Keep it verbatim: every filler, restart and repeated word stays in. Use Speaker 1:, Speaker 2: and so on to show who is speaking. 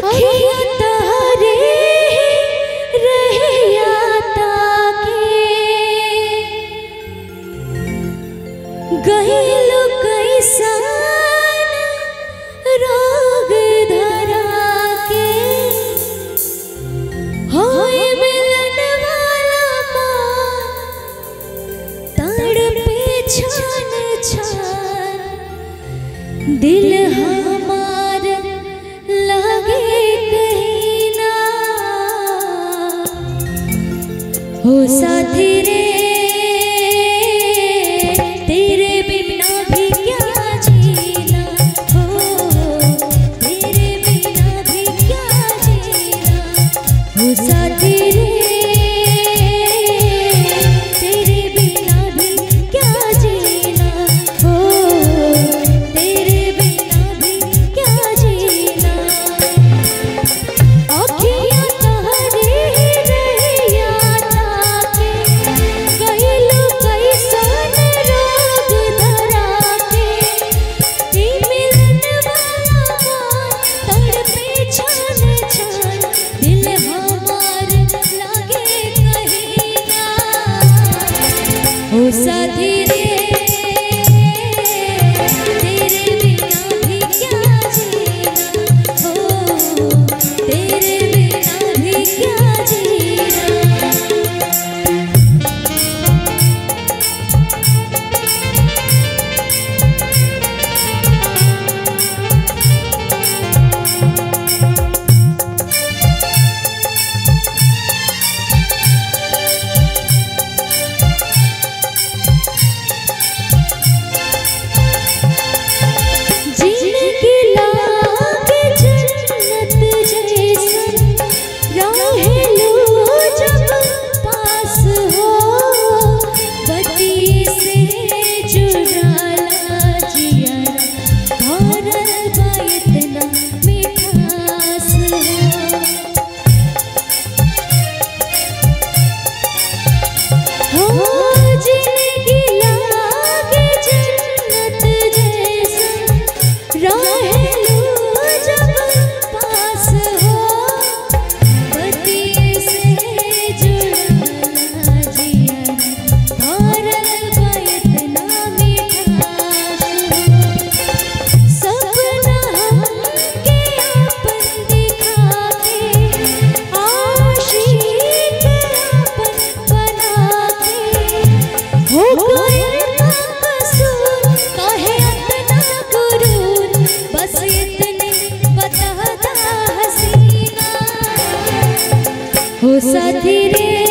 Speaker 1: अखियाँ तारे रहिया ताके गइलो कैसन रोग धरा के होए मिलन वाला मान तड़पे छन छन दिल हमार लगे कहीं ना हो साथी रे तेरे बिना भी क्या जीना हो तेरे बिना भी क्या जीना हो साथी रे तेरे बिना भी क्या जीना हो तेरे बिना भी क्या जीना अखियाँ तारे रहिया ताके गइलो कैसन रोग धरा के ई मिलन वाला मान तड़पे छन छन दिल हमार लागे कहीं ना हो साथी रे तेरे बिना भी क्या जीना हो तेरे बिना भी क्या जीना। जिंदगी लागे जन्नत जैसन रहेलू जब पास हो बती से जुड़ाला जियारा भरल बा इतना मिठास हो हो जिंदगी लागे जन्नत जैसन रहेलू जब पास हो बती से जुड़ाला जियारा भरल बा इतना मिठास सपना हमके आपन दिखा के आशिक आपन बना के हो गइल ना कसूर काहे इतना गुरूर बस इतने बता दा हसीना हो साथी रे